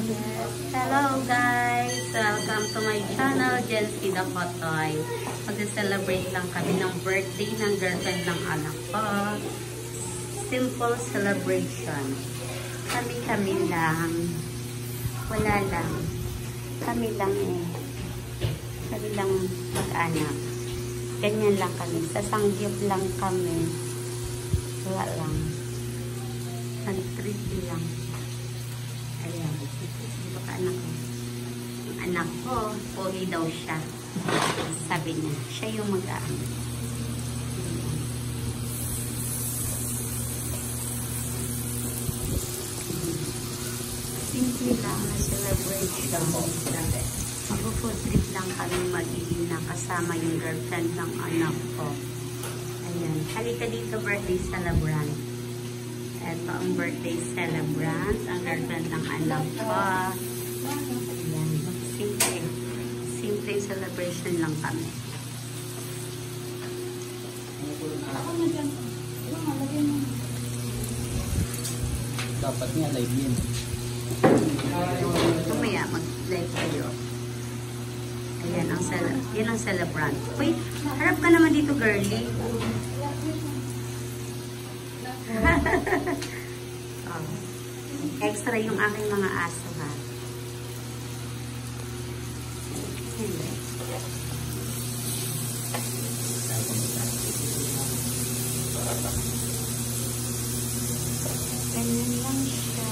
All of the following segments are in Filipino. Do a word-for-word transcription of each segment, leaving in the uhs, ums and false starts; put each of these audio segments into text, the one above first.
Yes. Hello guys! Welcome to my channel, Ghens'ky the Kotoy. Mag-celebrate lang kami ng birthday ng girlfriend ng anak ko. Simple celebration. Kami-kami lang. Wala lang. Kami lang eh. Kami lang mag-anak. Ganyan lang kami. Sasangyop lang kami. Wala lang. Nag-treat lang. Ayan. Ito ka anak ko. Ang anak ko, pogi daw siya. Sabi niya, siya yung mag-aano. Simple lang na celebration. Mag-food trip lang kami mag-iina kasama yung girlfriend ng anak ko. Ayan. Halika dito, birthday celebrant. Ito ang birthday celebrant, ang girlfriend ng anak ko. Ayan. Simple. Simple celebration lang kami. Dapat nga live yun. Tumaya, mag-live kayo. Ayan, ang yan ang celebrant. Wait, harap ka naman dito, girlie. Oh, extra yung aking mga aso, ha? Ganyan lang siya.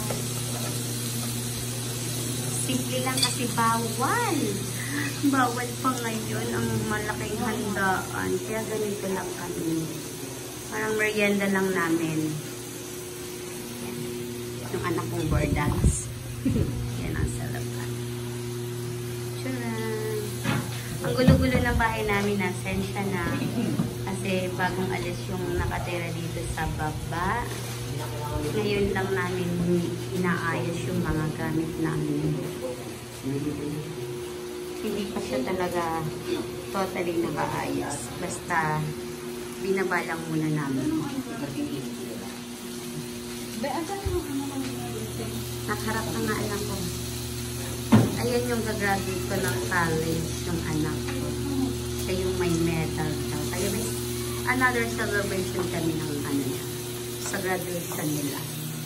Simple lang kasi bawal. Bawal pa ngayon ang malaking handaan. Kaya ganito lang kami. Parang merienda lang namin. Yan. Yung anak kong bordas. Yan ang salapan. Tcharan! Ang gulo-gulo ng bahay namin, nasensya na. Kasi bagong alis yung nakatira dito sa baba. Ngayon lang namin inaayos yung mga gamit namin. Hindi pa siya talaga totally nakaayos. Basta binabalang muna namin. Nakarap na nga anak ko. Ayan yung gagraduate ko ng college, yung anak ko. Siya yung may medal daw. Kaya may another celebration kami ng ano niya. Sa graduation nila.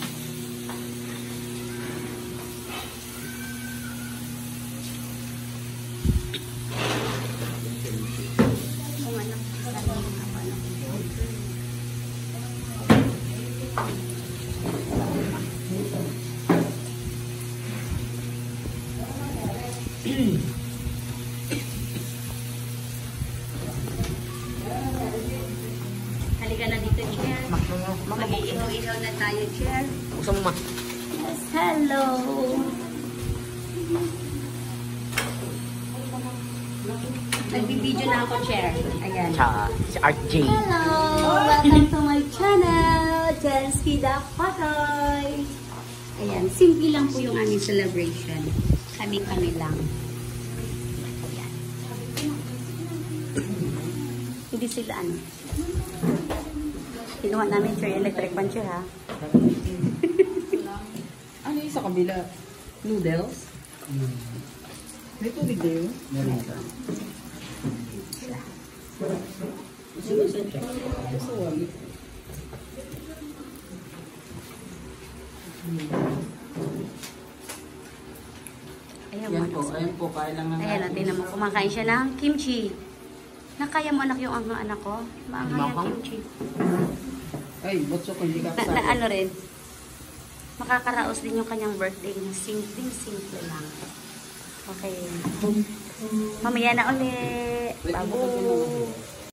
Halika na dito, chair. Mag-iihaw-ihaw na tayo, chair. Buksan mo, ma. Yes, hello. Nagbibideo na ako, chair. Ayan. Cha, si Art J. Hello! Welcome to my channel, Ghens'ky the Kotoy. Ayan, simple lang po yung aming celebration. Kami-kami lang. Ayan. Hindi sila ano. Kinuha namin chair, electric pan chair, ha? Ano yung sa kabila? Noodles? Hmm. May tubig na yun? Meron. Ayan, Yan po, ayan po, kaya lang ng ayan, tingnan mo, kumakain siya ng kimchi. Nakaya mo anak yung ang anak ko? Maanghang yung kimchi. Ay, botso ko hindi ka Na, na ano rin, makakaraos din yung kanyang birthday na simple-simple lang. Okay. Mamaya na ulit. Babu.